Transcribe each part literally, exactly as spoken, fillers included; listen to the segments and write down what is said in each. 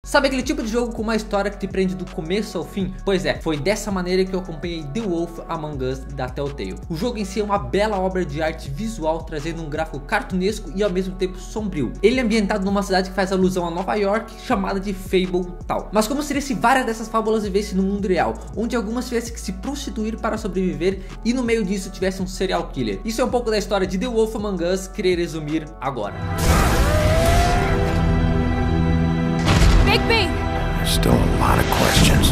Sabe aquele tipo de jogo com uma história que te prende do começo ao fim? Pois é, foi dessa maneira que eu acompanhei The Wolf Among Us da Telltale. O jogo em si é uma bela obra de arte visual, trazendo um gráfico cartunesco e ao mesmo tempo sombrio. Ele é ambientado numa cidade que faz alusão a Nova York, chamada de Fable Town. Mas como seria se várias dessas fábulas vivessem no mundo real, onde algumas tivessem que se prostituir para sobreviver e no meio disso tivesse um serial killer? Isso é um pouco da história de The Wolf Among Us, que irei resumir agora. Big B! There's still a lot of questions.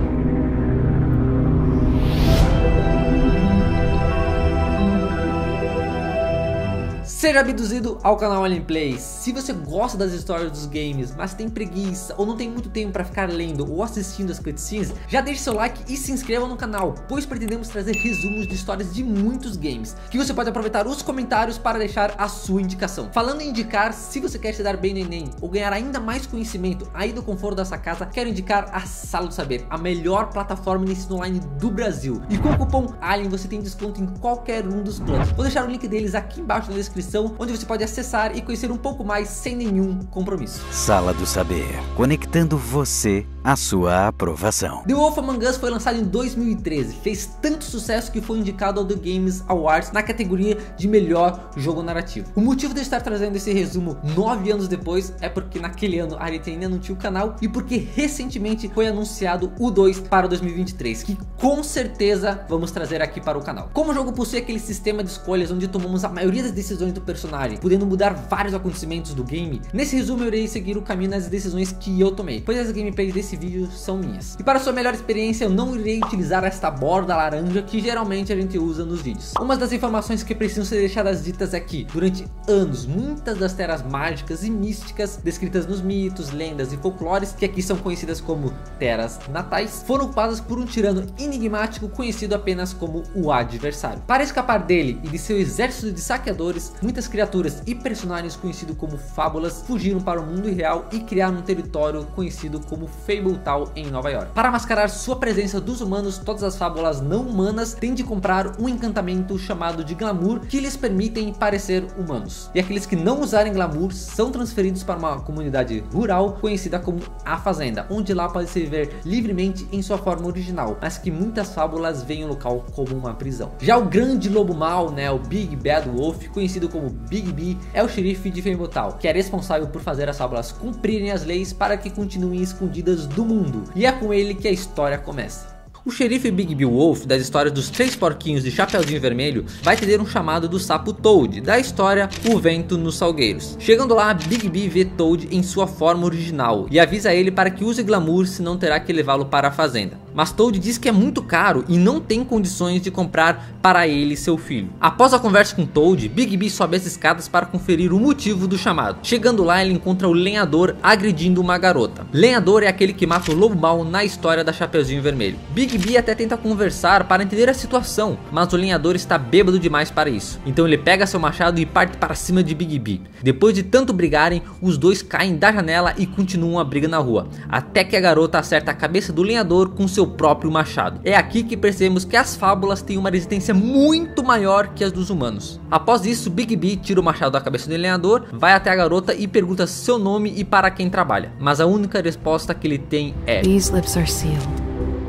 Seja abduzido ao canal Alien Plays. Se você gosta das histórias dos games, mas tem preguiça ou não tem muito tempo para ficar lendo ou assistindo as cutscenes, já deixe seu like e se inscreva no canal, pois pretendemos trazer resumos de histórias de muitos games, que você pode aproveitar os comentários para deixar a sua indicação. Falando em indicar, se você quer se dar bem no Enem ou ganhar ainda mais conhecimento aí do conforto da sua casa, quero indicar a Sala do Saber, a melhor plataforma de ensino online do Brasil. E com o cupom Alien você tem desconto em qualquer um dos planos. Vou deixar o link deles aqui embaixo na descrição, onde você pode acessar e conhecer um pouco mais sem nenhum compromisso. Sala do Saber, conectando você à sua aprovação. The Wolf Among Us foi lançado em dois mil e treze, fez tanto sucesso que foi indicado ao The Games Awards na categoria de melhor jogo narrativo. O motivo de eu estar trazendo esse resumo nove anos depois é porque naquele ano a Arete ainda não tinha o canal e porque recentemente foi anunciado o dois para dois mil e vinte e três, que com certeza vamos trazer aqui para o canal. Como o jogo possui aquele sistema de escolhas onde tomamos a maioria das decisões do personagem, podendo mudar vários acontecimentos do game, nesse resumo eu irei seguir o caminho das decisões que eu tomei, pois as gameplays desse vídeo são minhas. E para sua melhor experiência eu não irei utilizar esta borda laranja que geralmente a gente usa nos vídeos. Uma das informações que precisam ser deixadas ditas é que durante anos muitas das terras mágicas e místicas descritas nos mitos, lendas e folclores, que aqui são conhecidas como terras natais, foram ocupadas por um tirano enigmático conhecido apenas como o Adversário. Para escapar dele e de seu exército de saqueadores, muitas criaturas e personagens conhecidos como fábulas fugiram para o mundo real e criaram um território conhecido como Fable Town em Nova York. Para mascarar sua presença dos humanos, todas as fábulas não humanas têm de comprar um encantamento chamado de glamour que lhes permitem parecer humanos. E aqueles que não usarem glamour são transferidos para uma comunidade rural conhecida como a Fazenda, onde lá pode se viver livremente em sua forma original, mas que muitas fábulas veem o local como uma prisão. Já o grande lobo mau, né, o Big Bad Wolf, conhecido como Big B, é o xerife de Fable Town, que é responsável por fazer as fábulas cumprirem as leis para que continuem escondidas do mundo, e é com ele que a história começa. O xerife Big B Wolf, das histórias dos três porquinhos de Chapeuzinho Vermelho, vai ter um chamado do sapo Toad, da história O Vento nos Salgueiros. Chegando lá, Big B vê Toad em sua forma original e avisa ele para que use glamour, senão terá que levá-lo para a fazenda. Mas Toad diz que é muito caro e não tem condições de comprar para ele e seu filho. Após a conversa com Toad, Big B sobe as escadas para conferir o motivo do chamado. Chegando lá, ele encontra o lenhador agredindo uma garota. Lenhador é aquele que mata o lobo mau na história da Chapeuzinho Vermelho. Big B até tenta conversar para entender a situação, mas o lenhador está bêbado demais para isso. Então ele pega seu machado e parte para cima de Big B. Depois de tanto brigarem, os dois caem da janela e continuam a briga na rua, até que a garota acerta a cabeça do lenhador com seu próprio machado. É aqui que percebemos que as fábulas têm uma resistência muito maior que as dos humanos. Após isso, Big B tira o machado da cabeça do lenhador, vai até a garota e pergunta seu nome e para quem trabalha, mas a única resposta que ele tem é: These lips are sealed.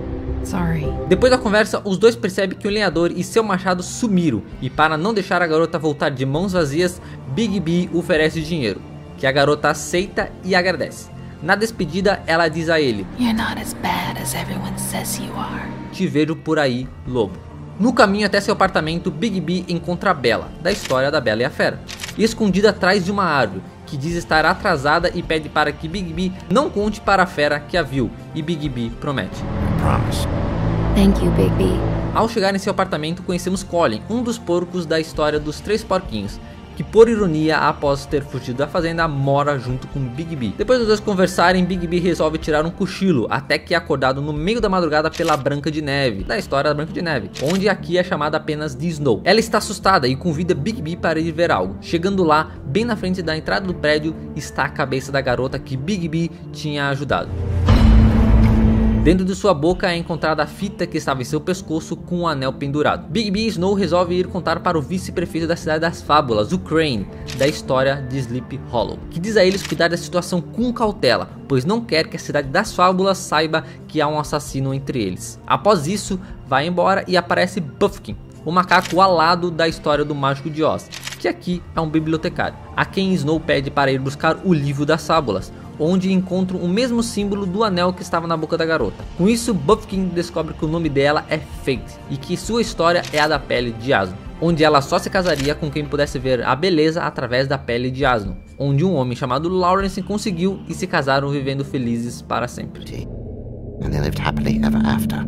Sorry. Depois da conversa, os dois percebem que o lenhador e seu machado sumiram, e para não deixar a garota voltar de mãos vazias, Big B oferece dinheiro, que a garota aceita e agradece. Na despedida, ela diz a ele: You're not as bad as everyone says you are. Te vejo por aí, lobo. No caminho até seu apartamento, Big B encontra a Bella, da história da Bela e a Fera, escondida atrás de uma árvore, que diz estar atrasada e pede para que Big B não conte para a Fera que a viu, e Big B promete. Promise. Thank you, Big B. Ao chegar em seu apartamento, conhecemos Colin, um dos porcos da história dos três porquinhos, que por ironia, após ter fugido da fazenda, mora junto com Big B. Depois dos dois conversarem, Big B resolve tirar um cochilo, até que é acordado no meio da madrugada pela Branca de Neve, da história da Branca de Neve, onde aqui é chamada apenas de Snow. Ela está assustada e convida Big B para ir ver algo. Chegando lá, bem na frente da entrada do prédio, está a cabeça da garota que Big B tinha ajudado. Dentro de sua boca é encontrada a fita que estava em seu pescoço com o anel pendurado. Bigby e Snow resolvem ir contar para o vice-prefeito da Cidade das Fábulas, o Crane, da história de Sleepy Hollow, que diz a eles cuidar da situação com cautela, pois não quer que a Cidade das Fábulas saiba que há um assassino entre eles. Após isso, vai embora e aparece Buffkin, o macaco alado da história do Mágico de Oz, que aqui é um bibliotecário, a quem Snow pede para ir buscar o livro das fábulas, onde encontram o mesmo símbolo do anel que estava na boca da garota. Com isso, Buffkin descobre que o nome dela é Fate e que sua história é a da pele de asno, onde ela só se casaria com quem pudesse ver a beleza através da pele de asno, onde um homem chamado Lawrence conseguiu e se casaram vivendo felizes para sempre. And they lived happily ever after.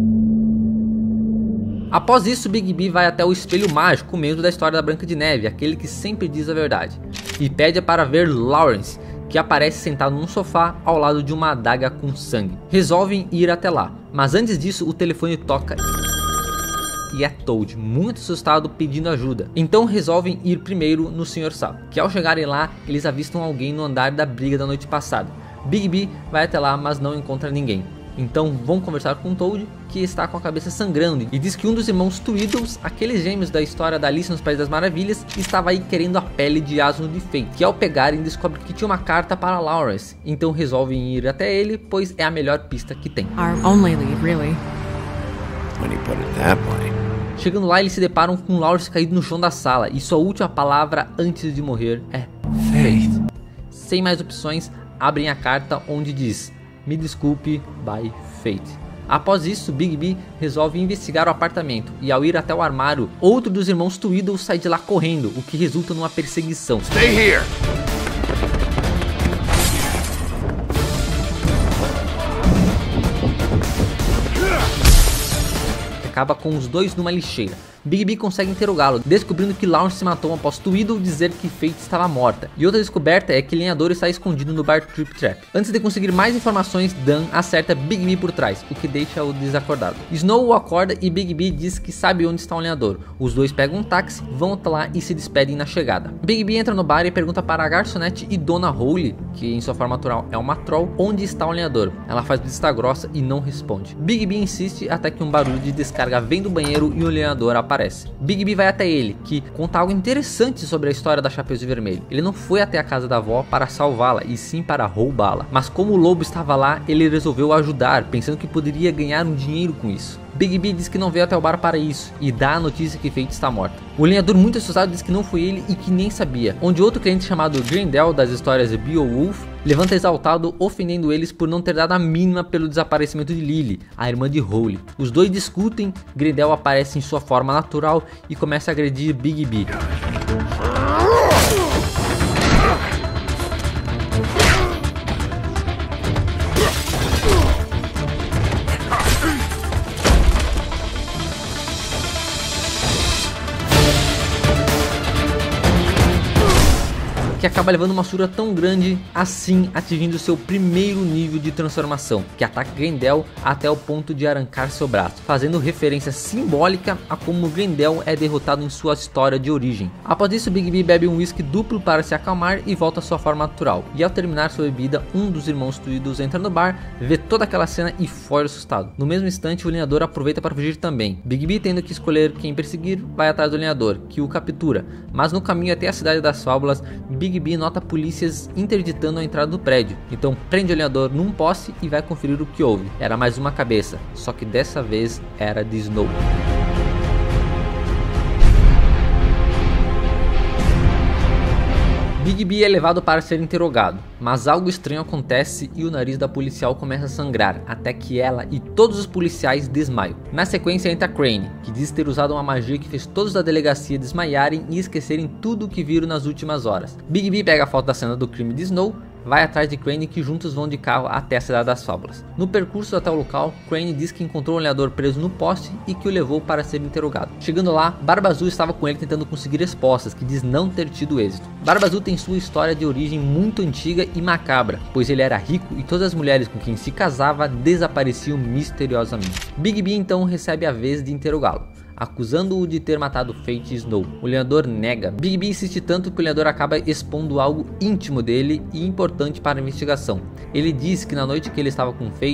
Após isso, Bigby vai até o espelho mágico, mesmo da história da Branca de Neve, aquele que sempre diz a verdade, e pede para ver Lawrence, que aparece sentado num sofá ao lado de uma adaga com sangue. Resolvem ir até lá, mas antes disso o telefone toca e é Toad, muito assustado, pedindo ajuda. Então resolvem ir primeiro no senhor Sapo, que ao chegarem lá, eles avistam alguém no andar da briga da noite passada. Bigby vai até lá, mas não encontra ninguém. Então vão conversar com Toad, que está com a cabeça sangrando, e diz que um dos irmãos Tweedles, aqueles gêmeos da história da Alice nos Países das Maravilhas, estava aí querendo a pele de asno de Fate, que ao pegarem descobre que tinha uma carta para Lawrence. Então resolvem ir até ele, pois é a melhor pista que tem. Our only lead, really. When you put it that way. Chegando lá, eles se deparam com Lawrence caído no chão da sala, e sua última palavra antes de morrer é Fate. Sem mais opções, abrem a carta onde diz: me desculpe, by Fate. Após isso, Bigby resolve investigar o apartamento, e ao ir até o armário, outro dos irmãos Tweedle sai de lá correndo, o que resulta numa perseguição. Stay here. Acaba com os dois numa lixeira. Bigby consegue interrogá-lo, descobrindo que Lawrence se matou após Tweedle dizer que Fate estava morta. E outra descoberta é que o lenhador está escondido no bar Trip Trap. Antes de conseguir mais informações, Dan acerta Bigby por trás, o que deixa-o desacordado. Snow o acorda e Bigby diz que sabe onde está o lenhador. Os dois pegam um táxi, vão até lá e se despedem na chegada. Bigby entra no bar e pergunta para a garçonete e Dona Holly, que em sua forma natural é uma troll, onde está o lenhador. Ela faz vista grossa e não responde. Bigby insiste até que um barulho de descarga vem do banheiro e o lenhador aparece. Bigby vai até ele, que conta algo interessante sobre a história da Chapeuzinho Vermelho. Ele não foi até a casa da avó para salvá-la, e sim para roubá-la. Mas como o lobo estava lá, ele resolveu ajudar, pensando que poderia ganhar um dinheiro com isso. Bigby diz que não veio até o bar para isso, e dá a notícia que Fate está morta. O lenhador, muito assustado, diz que não foi ele e que nem sabia, onde outro cliente chamado Grendel, das histórias de Beowulf, levanta exaltado, ofendendo eles por não ter dado a mínima pelo desaparecimento de Lily, a irmã de Holly. Os dois discutem, Grendel aparece em sua forma natural e começa a agredir Bigby. Que acaba levando uma surra tão grande, assim atingindo seu primeiro nível de transformação, que ataca Grendel até o ponto de arrancar seu braço, fazendo referência simbólica a como Grendel é derrotado em sua história de origem. Após isso, Bigby bebe um whisky duplo para se acalmar e volta à sua forma natural, e ao terminar sua bebida, um dos irmãos Tweedles entra no bar, vê toda aquela cena e foge assustado. No mesmo instante, o lenhador aproveita para fugir também. Bigby, tendo que escolher quem perseguir, vai atrás do lenhador, que o captura, mas no caminho até a Cidade das Fábulas, Bigby nota polícias interditando a entrada do prédio, então prende o lenhador num poste e vai conferir o que houve. Era mais uma cabeça, só que dessa vez era de Snow. Bigby é levado para ser interrogado, mas algo estranho acontece e o nariz da policial começa a sangrar, até que ela e todos os policiais desmaiam. Na sequência entra Crane, que diz ter usado uma magia que fez todos da delegacia desmaiarem e esquecerem tudo o que viram nas últimas horas. Bigby pega a foto da cena do crime de Snow, vai atrás de Crane, que juntos vão de carro até a Cidade das Fábulas. No percurso até o local, Crane diz que encontrou o lenhador preso no poste e que o levou para ser interrogado. Chegando lá, Barba Azul estava com ele tentando conseguir respostas, que diz não ter tido êxito. Barba Azul tem sua história de origem muito antiga e macabra, pois ele era rico e todas as mulheres com quem se casava desapareciam misteriosamente. Bigby então recebe a vez de interrogá-lo, acusando-o de ter matado Fate e Snow. O lenhador nega. Bigby insiste tanto que o lenhador acaba expondo algo íntimo dele e importante para a investigação. Ele diz que na noite que ele estava com Fate,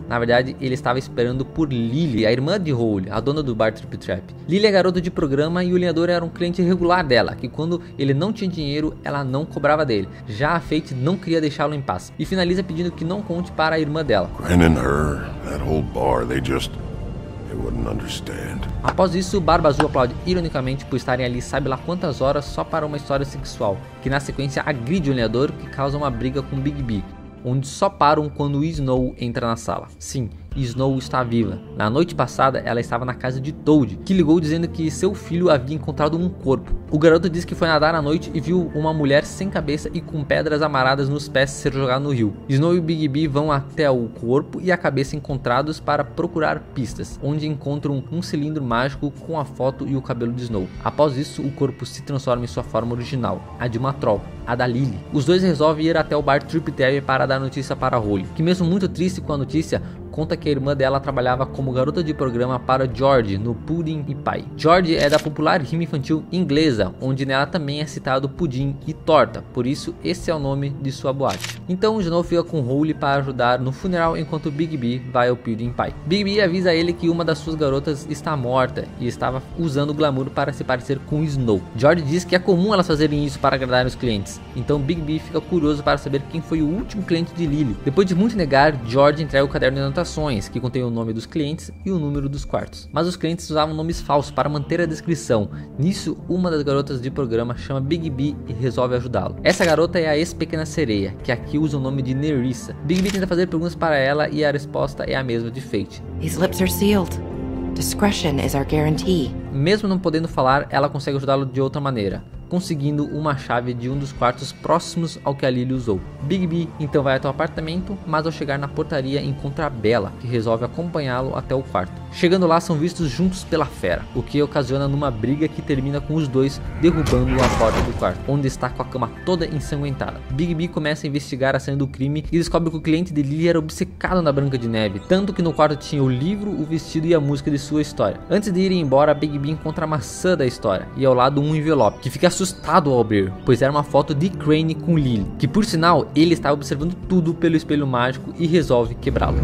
Na verdade, ele estava esperando por Lily, a irmã de Hole, a dona do bar Trip Trap. Lily é garota de programa e o lenhador era um cliente regular dela, que quando ele não tinha dinheiro, ela não cobrava dele. Já a Fate não queria deixá-lo em paz e finaliza pedindo que não conte para a irmã dela. Gwen and her, that whole bar, they just... they wouldn't understand. Após isso, Barba Azul aplaude ironicamente por estarem ali sabe lá quantas horas só para uma história sexual, que na sequência agride o lenhador, que causa uma briga com Bigby, onde só param quando Snow entra na sala. Sim, Snow está viva. Na noite passada, ela estava na casa de Toad, que ligou dizendo que seu filho havia encontrado um corpo. O garoto disse que foi nadar à noite e viu uma mulher sem cabeça e com pedras amarradas nos pés ser jogada no rio. Snow e Bigby vão até o corpo e a cabeça encontrados para procurar pistas, onde encontram um cilindro mágico com a foto e o cabelo de Snow. Após isso, o corpo se transforma em sua forma original, a de uma troll, a da Lily. Os dois resolvem ir até o bar Trip Trap para dar notícia para Hole, que mesmo muito triste com a notícia, conta que a irmã dela trabalhava como garota de programa para George no Pudding e Pie. George é da popular rima infantil inglesa, onde nela também é citado pudim e torta, por isso esse é o nome de sua boate. Então Snow fica com Hole para ajudar no funeral enquanto Bigby vai ao Pudding Pie. Bigby avisa ele que uma das suas garotas está morta e estava usando o glamour para se parecer com Snow. George diz que é comum elas fazerem isso para agradar os clientes, então Bigby fica curioso para saber quem foi o último cliente de Lily. Depois de muito negar, George entrega o caderno de anotações que contém o nome dos clientes e o número dos quartos. Mas os clientes usavam nomes falsos para manter a descrição. Nisso, uma das garotas de programa chama Bigby e resolve ajudá-lo. Essa garota é a ex-pequena sereia, que aqui usa o nome de Nerissa. Bigby tenta fazer perguntas para ela e a resposta é a mesma de Fate. These lips are sealed. Discretion is our guarantee. Mesmo não podendo falar, ela consegue ajudá-lo de outra maneira, conseguindo uma chave de um dos quartos próximos ao que a Lily usou. Bigby então vai até o apartamento, mas ao chegar na portaria encontra a Bella, que resolve acompanhá-lo até o quarto. Chegando lá, são vistos juntos pela fera, o que ocasiona numa briga que termina com os dois derrubando a porta do quarto, onde está com a cama toda ensanguentada. Bigby começa a investigar a cena do crime e descobre que o cliente de Lily era obcecado na Branca de Neve, tanto que no quarto tinha o livro, o vestido e a música de sua história. Antes de irem embora, Bigby encontra a maçã da história e ao lado um envelope, que fica assustado ao abrir, pois era uma foto de Crane com Lily, que por sinal ele está observando tudo pelo espelho mágico e resolve quebrá-lo.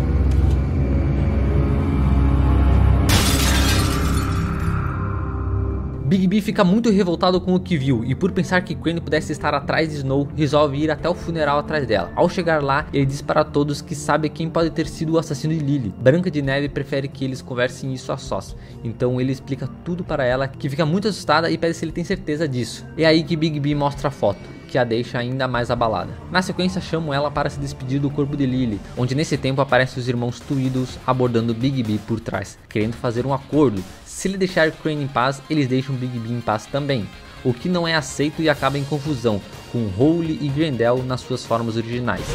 Bigby fica muito revoltado com o que viu e por pensar que Crane pudesse estar atrás de Snow, resolve ir até o funeral atrás dela. Ao chegar lá, ele diz para todos que sabe quem pode ter sido o assassino de Lily. Branca de Neve prefere que eles conversem isso a sós, então ele explica tudo para ela, que fica muito assustada e pede se ele tem certeza disso. É aí que Bigby mostra a foto, que a deixa ainda mais abalada. Na sequência, chamam ela para se despedir do corpo de Lily, onde nesse tempo aparecem os irmãos Tweedles abordando Bigby por trás, querendo fazer um acordo. Se ele deixar Crane em paz, eles deixam Bigby em paz também, o que não é aceito e acaba em confusão, com Hole e Grendel nas suas formas originais.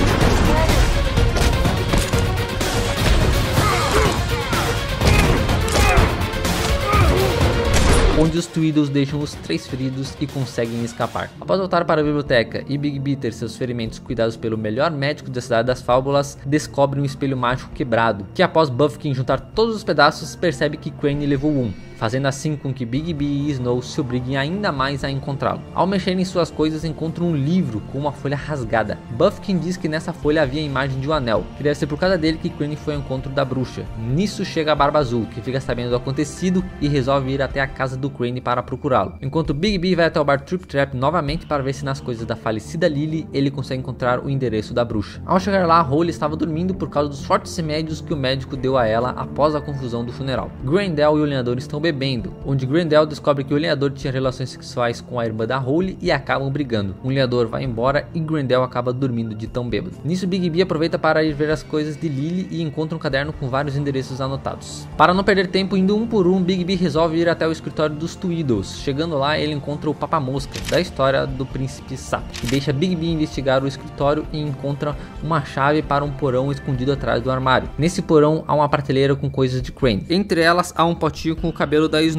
Onde os Tweedles deixam os três feridos e conseguem escapar. Após voltar para a biblioteca e Bigby ter seus ferimentos cuidados pelo melhor médico da Cidade das Fábulas, descobre um espelho mágico quebrado, que após Buffkin juntar todos os pedaços, percebe que Crane levou um, fazendo assim com que Bigby e Snow se obriguem ainda mais a encontrá-lo. Ao mexer em suas coisas, encontram um livro com uma folha rasgada. Buffkin diz que nessa folha havia a imagem de um anel, que deve ser por causa dele que Crane foi ao encontro da bruxa. Nisso chega a Barba Azul, que fica sabendo do acontecido e resolve ir até a casa do Crane para procurá-lo. Enquanto Bigby vai até o bar Trip Trap novamente para ver se nas coisas da falecida Lily ele consegue encontrar o endereço da bruxa. Ao chegar lá, Hole estava dormindo por causa dos fortes remédios que o médico deu a ela após a confusão do funeral. Grendel e o lenhador estão bebendo, onde Grendel descobre que o lenhador tinha relações sexuais com a irmã da Hole e acabam brigando. O lenhador vai embora e Grendel acaba dormindo de tão bêbado. Nisso, Bigby aproveita para ir ver as coisas de Lily e encontra um caderno com vários endereços anotados. Para não perder tempo, indo um por um, Bigby resolve ir até o escritório dos Tweedles. Chegando lá, ele encontra o Papa-Mosca, da história do príncipe Sapo, que deixa Bigby investigar o escritório e encontra uma chave para um porão escondido atrás do armário. Nesse porão há uma prateleira com coisas de Crane. Entre elas há um potinho com o cabelo da Snow,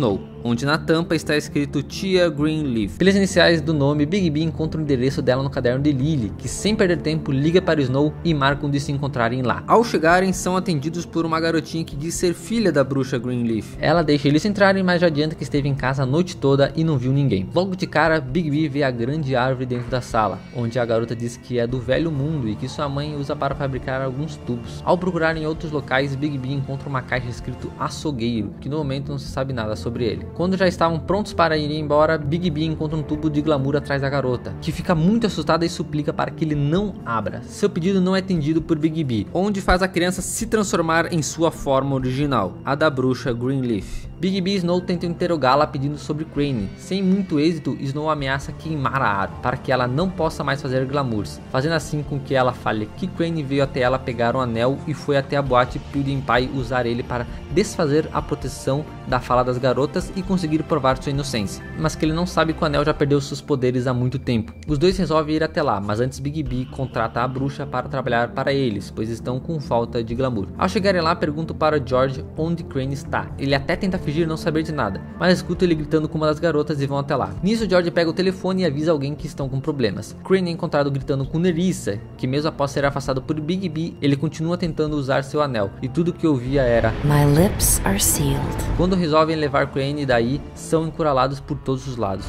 onde na tampa está escrito Tia Greenleaf. Pelas iniciais do nome, Bigby encontra o endereço dela no caderno de Lily, que sem perder tempo liga para Snow e marcam de se encontrarem lá. Ao chegarem, são atendidos por uma garotinha que diz ser filha da bruxa Greenleaf. Ela deixa eles entrarem, mas já adianta que esteve em casa a noite toda e não viu ninguém. Logo de cara, Bigby vê a grande árvore dentro da sala, onde a garota diz que é do velho mundo e que sua mãe usa para fabricar alguns tubos. Ao procurar em outros locais, Bigby encontra uma caixa escrito açougueiro, que no momento não se sabe nada sobre ele. Quando já estavam prontos para ir embora, Bigby encontra um tubo de glamour atrás da garota, que fica muito assustada e suplica para que ele não abra. Seu pedido não é atendido por Bigby, onde faz a criança se transformar em sua forma original, a da bruxa Greenleaf. Bigby e Snow tentam interrogá-la pedindo sobre Crane. Sem muito êxito, Snow ameaça queimar a árvore para que ela não possa mais fazer glamours, fazendo assim com que ela fale que Crane veio até ela pegar um anel e foi até a boate PewDiePie usar ele para desfazer a proteção da fala das garotas e conseguir provar sua inocência, mas que ele não sabe que o anel já perdeu seus poderes há muito tempo. Os dois resolvem ir até lá, mas antes Bigby contrata a bruxa para trabalhar para eles, pois estão com falta de glamour. Ao chegarem lá, perguntam para George onde Crane está. Ele até tenta fingir não saber de nada, mas escuta ele gritando com uma das garotas e vão até lá. Nisso, George pega o telefone e avisa alguém que estão com problemas. Crane é encontrado gritando com Nerissa, que mesmo após ser afastado por Bigby, ele continua tentando usar seu anel, e tudo que ouvia era My lips are sealed. Quando resolvem levar Crane daí, são encurralados por todos os lados.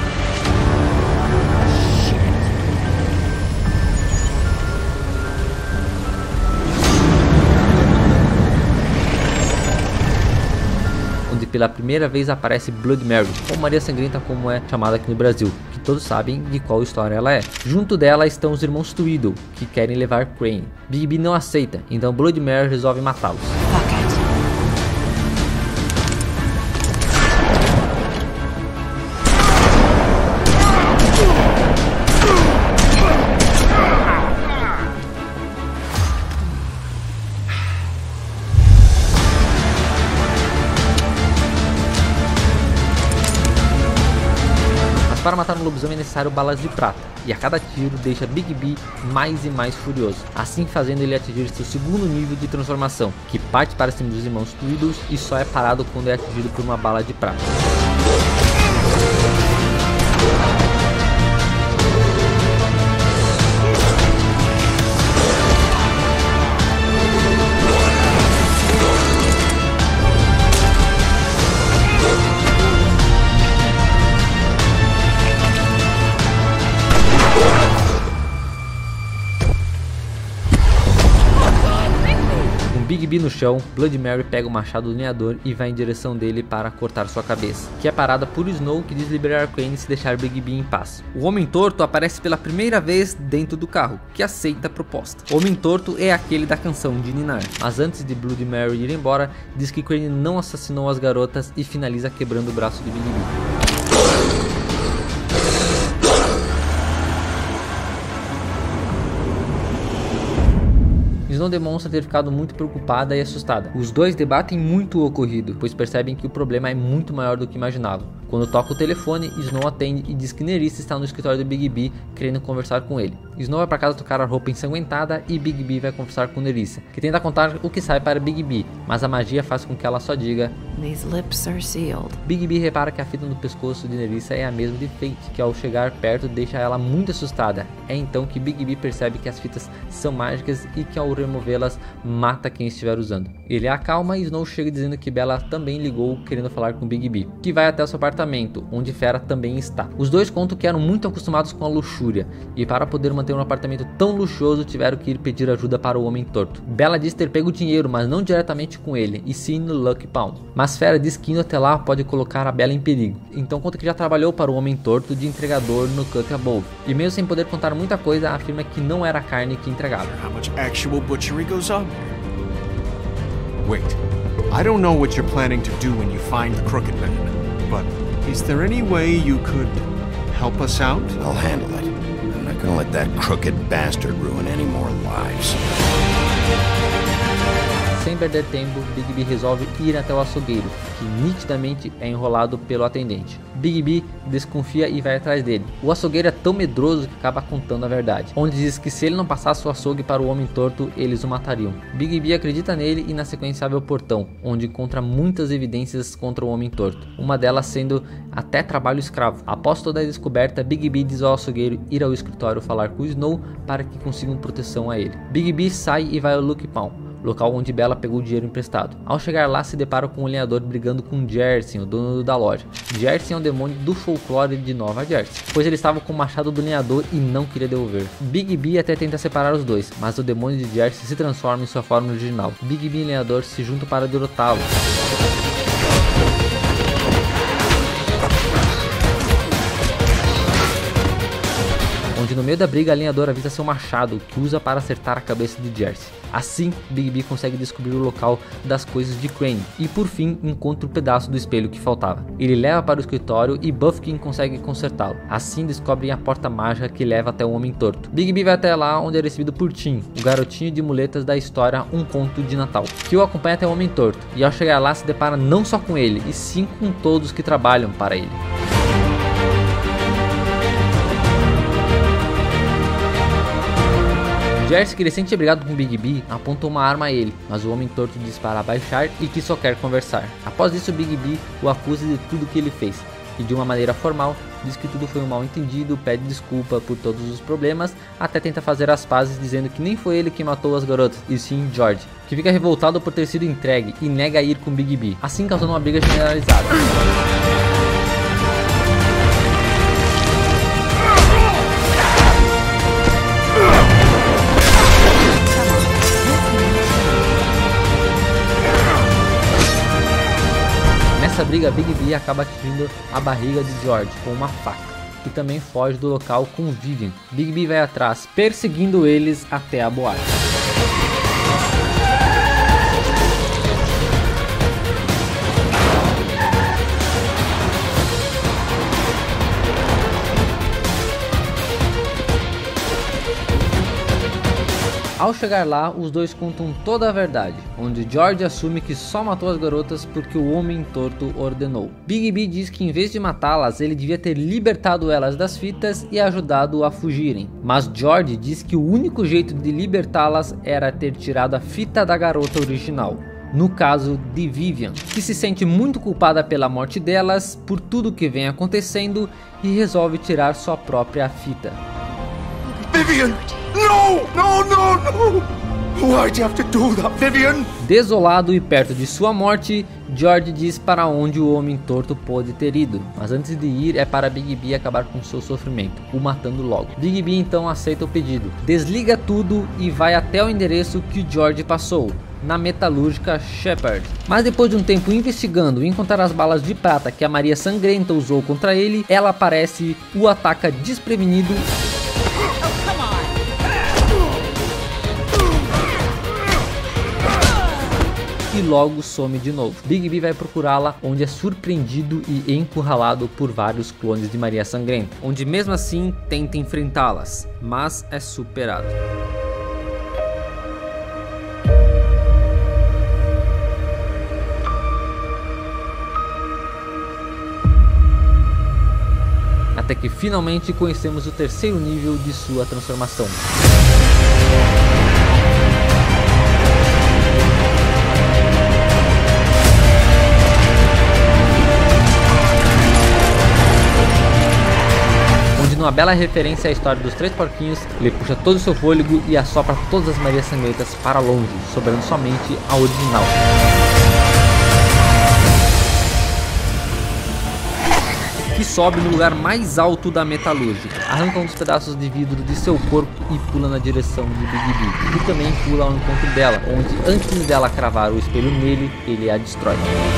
Onde pela primeira vez aparece Blood Mary, ou Maria Sangrenta como é chamada aqui no Brasil, que todos sabem de qual história ela é. Junto dela estão os irmãos Tweedle, que querem levar Crane. Bigby não aceita, então Blood Mary resolve matá-los. Fuck it. Para matar um lobisomem é necessário balas de prata, e a cada tiro deixa Bigby mais e mais furioso, assim fazendo ele atingir seu segundo nível de transformação, que parte para cima dos irmãos Tweedles e só é parado quando é atingido por uma bala de prata. Bigby no chão, Blood Mary pega o machado do lenhador e vai em direção dele para cortar sua cabeça, que é parada por Snow, que diz liberar Crane se deixar Bigby em paz. O Homem Torto aparece pela primeira vez dentro do carro, que aceita a proposta. O Homem Torto é aquele da canção de ninar, mas antes de Blood Mary ir embora, diz que Crane não assassinou as garotas e finaliza quebrando o braço de Bigby. Snow demonstra ter ficado muito preocupada e assustada. Os dois debatem muito o ocorrido, pois percebem que o problema é muito maior do que imaginavam. Quando toca o telefone, Snow atende e diz que Nerissa está no escritório do Bigby querendo conversar com ele. Snow vai para casa tocar a roupa ensanguentada e Bigby vai conversar com Nerissa, que tenta contar o que sai para Bigby, mas a magia faz com que ela só diga These lips are sealed. Bigby repara que a fita no pescoço de Nerissa é a mesma de Fate, que ao chegar perto deixa ela muito assustada. É então que Bigby percebe que as fitas são mágicas e que ao removê-las mata quem estiver usando. Ele a acalma e Snow chega dizendo que Bella também ligou querendo falar com Bigby, que vai até o seu apartamento, onde Fera também está. Os dois contam que eram muito acostumados com a luxúria e para poder manter um apartamento tão luxuoso tiveram que ir pedir ajuda para o Homem Torto. Bella diz ter pego o dinheiro, mas não diretamente com ele, e sim no Lucky Pound. Mas Fera diz que indo até lá pode colocar a Bella em perigo. Então conta que já trabalhou para o Homem Torto de entregador no Cut Above. E mesmo sem poder contar muita coisa, afirma que não era a carne que entregava. How much actual butchery goes on there? Wait, I don't know what you're planning to do when you find the Crooked Man, but is there any way you could help us out? I'll handle it. I'm not gonna let that crooked bastard ruin any more lives. Sem perder tempo, Bigby resolve ir até o açougueiro, que nitidamente é enrolado pelo atendente. Bigby desconfia e vai atrás dele. O açougueiro é tão medroso que acaba contando a verdade, onde diz que se ele não passasse o açougue para o homem torto, eles o matariam. Bigby acredita nele e na sequência abre o portão, onde encontra muitas evidências contra o homem torto, uma delas sendo até trabalho escravo. Após toda a descoberta, Bigby diz ao açougueiro ir ao escritório falar com o Snow para que consigam proteção a ele. Bigby sai e vai ao Luke Pawn, local onde Bella pegou o dinheiro emprestado. Ao chegar lá, se depara com o lenhador brigando com Jersey, o dono da loja. Jersey é um demônio do folclore de Nova Jersey, pois ele estava com o machado do lenhador e não queria devolver. Bigby até tenta separar os dois, mas o demônio de Jersey se transforma em sua forma original. Bigby e o lenhador se juntam para derrotá-lo. Onde no meio da briga, a lenhadora avisa seu machado, que usa para acertar a cabeça de Jersey. Assim, Bigby consegue descobrir o local das coisas de Crane e por fim encontra o pedaço do espelho que faltava. Ele leva para o escritório e Buffkin consegue consertá-lo. Assim descobrem a porta mágica que leva até o Homem Torto. Bigby vai até lá, onde é recebido por Tim, o garotinho de muletas da história Um Conto de Natal, que o acompanha até o Homem Torto, e ao chegar lá se depara não só com ele, e sim com todos que trabalham para ele. Jersey, que ele sente brigado com Bigby, aponta uma arma a ele, mas o Homem Torto diz para abaixar e que só quer conversar. Após isso, Bigby o acusa de tudo que ele fez, e de uma maneira formal, diz que tudo foi um mal entendido, pede desculpa por todos os problemas, até tenta fazer as pazes dizendo que nem foi ele que matou as garotas, e sim George, que fica revoltado por ter sido entregue e nega a ir com Bigby, assim causando uma briga generalizada. Nessa briga, Bigby acaba atingindo a barriga de George com uma faca, e também foge do local com Vivian. Bigby vai atrás, perseguindo eles até a boate. Ao chegar lá, os dois contam toda a verdade, onde George assume que só matou as garotas porque o Homem Torto ordenou. Bigby diz que em vez de matá-las, ele devia ter libertado elas das fitas e ajudado a fugirem. Mas George diz que o único jeito de libertá-las era ter tirado a fita da garota original. No caso de Vivian, que se sente muito culpada pela morte delas, por tudo que vem acontecendo, e resolve tirar sua própria fita. Vivian! No! No, no, no! Why'd you have to do that, Vivian? Desolado e perto de sua morte, George diz para onde o Homem Torto pode ter ido, mas antes de ir é para Bigby acabar com seu sofrimento, o matando logo. Bigby então aceita o pedido, desliga tudo e vai até o endereço que George passou, na metalúrgica Shepard. Mas depois de um tempo investigando e encontrar as balas de prata que a Maria Sangrenta usou contra ele, ela aparece, o ataca desprevenido e logo some de novo. Bigby vai procurá-la, onde é surpreendido e encurralado por vários clones de Maria Sangrenta, onde mesmo assim tenta enfrentá-las, mas é superado. Até que finalmente conhecemos o terceiro nível de sua transformação. Numa bela referência à história dos três porquinhos, ele puxa todo o seu fôlego e assopra todas as Marias Sangrentas para longe, sobrando somente a original. Que sobe no lugar mais alto da metalúrgica, arranca um dos pedaços de vidro de seu corpo e pula na direção de Bigby, que também pula ao encontro dela, onde antes dela cravar o espelho nele, ele a destrói.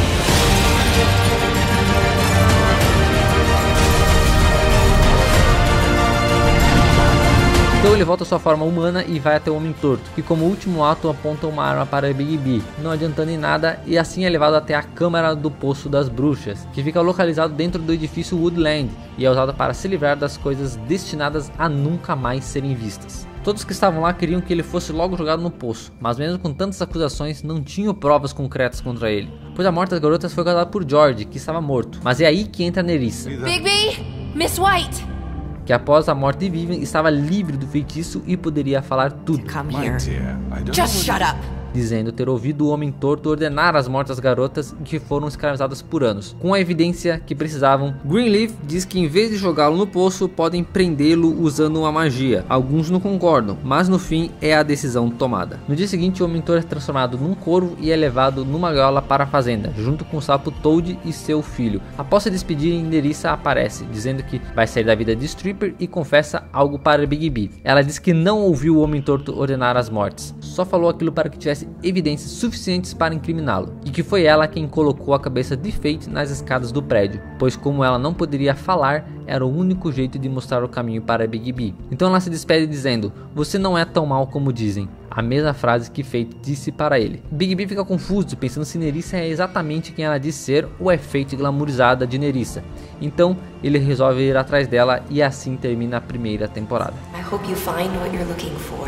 Então ele volta à sua forma humana e vai até o Homem Torto, que como último ato aponta uma arma para Bigby, não adiantando em nada, e assim é levado até a Câmara do Poço das Bruxas, que fica localizado dentro do edifício Woodland, e é usado para se livrar das coisas destinadas a nunca mais serem vistas. Todos que estavam lá queriam que ele fosse logo jogado no poço, mas mesmo com tantas acusações não tinham provas concretas contra ele, pois a morte das garotas foi causada por George, que estava morto. Mas é aí que entra Nerissa, Bigby! Miss White! que após a morte de Vivian estava livre do feitiço e poderia falar tudo, Come here. Dear, I don't Just know shut up! dizendo ter ouvido o Homem Torto ordenar as mortes das garotas que foram escravizadas por anos. Com a evidência que precisavam, Greenleaf diz que em vez de jogá-lo no poço, podem prendê-lo usando uma magia. Alguns não concordam, mas no fim é a decisão tomada. No dia seguinte, o Homem Torto é transformado num corvo e é levado numa gaiola para a fazenda, junto com o sapo Toad e seu filho. Após se despedirem, Nerissa aparece, dizendo que vai sair da vida de stripper e confessa algo para Bigby. Ela diz que não ouviu o Homem Torto ordenar as mortes, só falou aquilo para que tivesse evidências suficientes para incriminá-lo, e que foi ela quem colocou a cabeça de Fate nas escadas do prédio, pois como ela não poderia falar, era o único jeito de mostrar o caminho para Bigby. Então ela se despede dizendo: "Você não é tão mal como dizem", a mesma frase que Fate disse para ele. Bigby fica confuso, pensando se Nerissa é exatamente quem ela diz ser ou é Fate glamourizada de Nerissa. Então ele resolve ir atrás dela e assim termina a primeira temporada. I hope you find what you're looking for.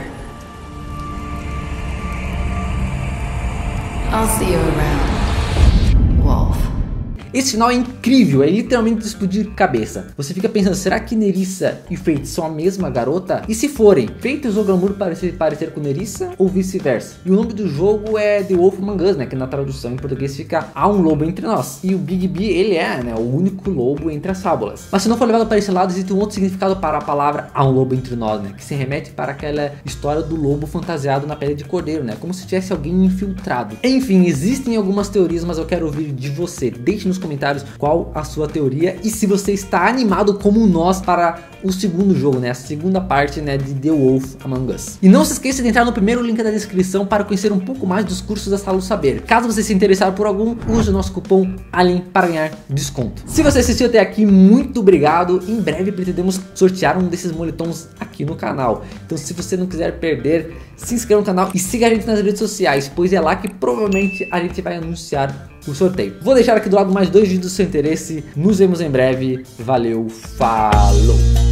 I'll see you around, Wolf. Esse final é incrível, é literalmente de explodir cabeça. Você fica pensando, será que Nerissa e Fate são a mesma garota? E se forem, Fate usou glamour para se parecer com Nerissa ou vice-versa? E o nome do jogo é The Wolf Among Us, né? Que na tradução em português fica Há um Lobo Entre Nós. E o Bigby, ele é, né, o único lobo entre as fábulas. Mas se não for levado para esse lado, existe um outro significado para a palavra Há um Lobo Entre Nós, né? Que se remete para aquela história do lobo fantasiado na pele de cordeiro, né? Como se tivesse alguém infiltrado. Enfim, existem algumas teorias, mas eu quero ouvir de você. Deixe nos comentários qual a sua teoria e se você está animado como nós para o segundo jogo, né, a segunda parte, né, de The Wolf Among Us. E não se esqueça de entrar no primeiro link da descrição para conhecer um pouco mais dos cursos da Sala do Saber. Caso você se interessar por algum, use o nosso cupom Alien para ganhar desconto. Se você assistiu até aqui, muito obrigado. Em breve pretendemos sortear um desses moletons aqui no canal. Então se você não quiser perder, se inscreva no canal e siga a gente nas redes sociais, pois é lá que provavelmente a gente vai anunciar o sorteio. Vou deixar aqui do lado mais dois vídeos do seu interesse. Nos vemos em breve. Valeu, falou!